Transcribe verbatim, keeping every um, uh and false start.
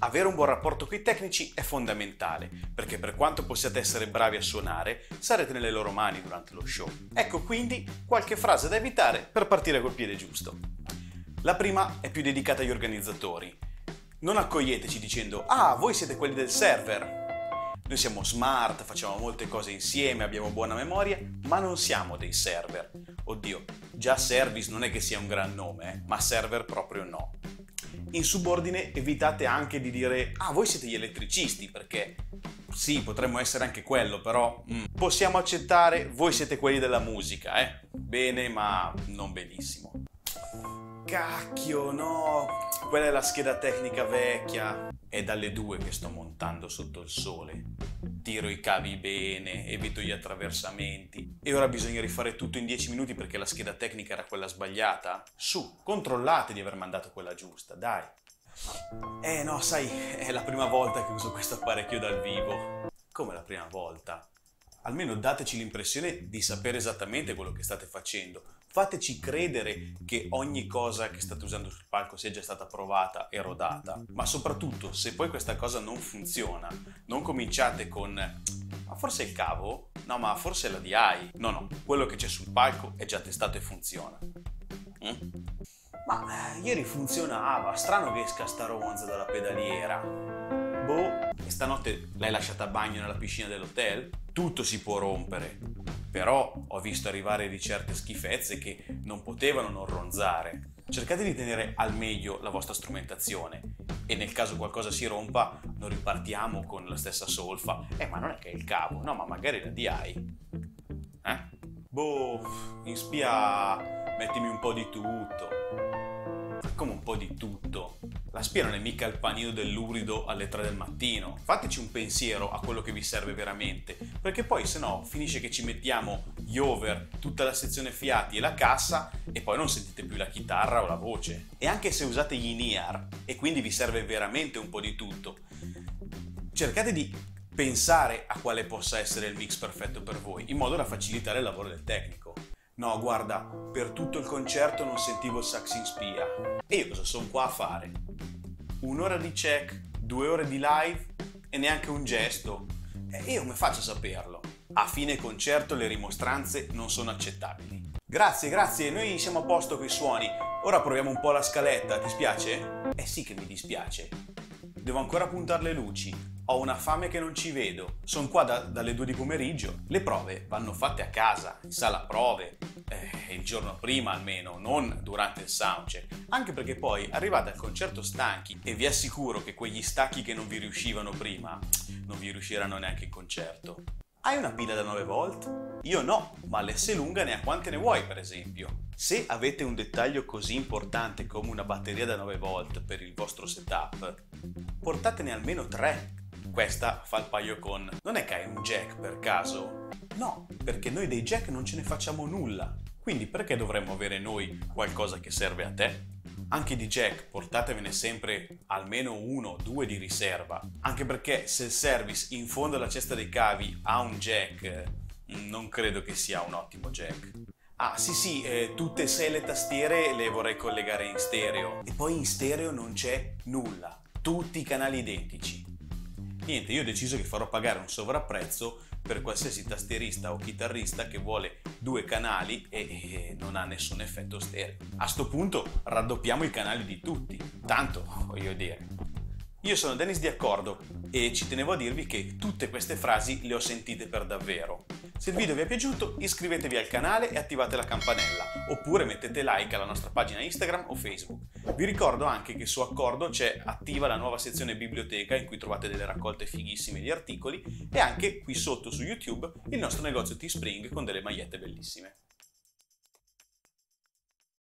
Avere un buon rapporto con i tecnici è fondamentale, perché per quanto possiate essere bravi a suonare, sarete nelle loro mani durante lo show. Ecco quindi qualche frase da evitare per partire col piede giusto. La prima è più dedicata agli organizzatori. Non accoglieteci dicendo «Ah, voi siete quelli del server». Noi siamo smart, facciamo molte cose insieme, abbiamo buona memoria, ma non siamo dei server. Oddio, già service non è che sia un gran nome, eh? Ma server proprio no. In subordine evitate anche di dire «Ah, voi siete gli elettricisti», perché sì, potremmo essere anche quello, però mm, possiamo accettare «Voi siete quelli della musica», eh? Bene, ma non benissimo. Cacchio, no! Quella è la scheda tecnica vecchia. È dalle due che sto montando sotto il sole. Tiro i cavi bene, evito gli attraversamenti. E ora bisogna rifare tutto in dieci minuti perché la scheda tecnica era quella sbagliata? Su, controllate di aver mandato quella giusta, dai. Eh no, sai, è la prima volta che uso questo apparecchio dal vivo. Come la prima volta? Almeno dateci l'impressione di sapere esattamente quello che state facendo. Fateci credere che ogni cosa che state usando sul palco sia già stata provata e rodata. Ma soprattutto, se poi questa cosa non funziona, non cominciate con «Ma forse è il cavo? No, ma forse è la D I». No, no, quello che c'è sul palco è già testato e funziona. Mm? Ma eh, ieri funzionava, strano che esca sta ronza dalla pedaliera. Boh, e stanotte l'hai lasciata a bagno nella piscina dell'hotel? Tutto si può rompere, però ho visto arrivare di certe schifezze che non potevano non ronzare. Cercate di tenere al meglio la vostra strumentazione e nel caso qualcosa si rompa non ripartiamo con la stessa solfa. Eh, ma non è che è il cavo, no, ma magari la D I. Eh? Boh, in spia mettimi un po' di tutto. Come un po' di tutto? La spia non è mica il panino dell'urido alle tre del mattino. Fateci un pensiero a quello che vi serve veramente, perché poi se no finisce che ci mettiamo gli over, tutta la sezione fiati e la cassa e poi non sentite più la chitarra o la voce. E anche se usate gli in-ear e quindi vi serve veramente un po' di tutto, cercate di pensare a quale possa essere il mix perfetto per voi, in modo da facilitare il lavoro del tecnico. No, guarda, per tutto il concerto non sentivo il sax in spia. E io cosa sono qua a fare? Un'ora di check, due ore di live e neanche un gesto. E io come faccio a saperlo? A fine concerto le rimostranze non sono accettabili. Grazie, grazie, noi siamo a posto coi suoni. Ora proviamo un po' la scaletta, ti spiace? Eh sì che mi dispiace. Devo ancora puntare le luci. Ho una fame che non ci vedo. Sono qua da, dalle due di pomeriggio. Le prove vanno fatte a casa, in sala prove, eh, il giorno prima almeno, non durante il soundcheck. Anche perché poi arrivate al concerto stanchi e vi assicuro che quegli stacchi che non vi riuscivano prima non vi riusciranno neanche in concerto. Hai una pila da nove volt? Io no, ma l'S lunga ne ha quante ne vuoi per esempio. Se avete un dettaglio così importante come una batteria da nove volt per il vostro setup, portatene almeno tre. Questa fa il paio con «Non è che hai un jack per caso?» No, perché noi dei jack non ce ne facciamo nulla. Quindi perché dovremmo avere noi qualcosa che serve a te? Anche di jack portatevene sempre almeno uno o due di riserva. Anche perché se il service in fondo alla cesta dei cavi ha un jack, non credo che sia un ottimo jack. Ah sì sì, eh, tutte e sei le tastiere le vorrei collegare in stereo. E poi in stereo non c'è nulla. Tutti i canali identici. Niente, io ho deciso che farò pagare un sovrapprezzo per qualsiasi tastierista o chitarrista che vuole due canali e, e non ha nessun effetto stereo. A sto punto raddoppiamo i canali di tutti, tanto voglio dire. Io sono Dennis Di Accordo e ci tenevo a dirvi che tutte queste frasi le ho sentite per davvero. Se il video vi è piaciuto iscrivetevi al canale e attivate la campanella, oppure mettete like alla nostra pagina Instagram o Facebook. Vi ricordo anche che su Accordo c'è attiva la nuova sezione biblioteca in cui trovate delle raccolte fighissime di articoli e anche qui sotto su YouTube il nostro negozio Teespring con delle magliette bellissime.